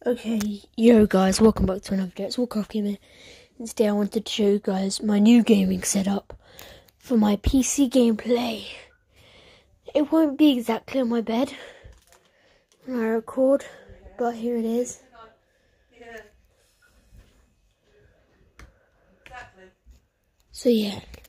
Okay, yo guys, welcome back to another video. It's Warcraft Gamer, and today I wanted to show you guys my new gaming setup for my PC gameplay. It won't be exactly on my bed when I record, but here it is. So yeah,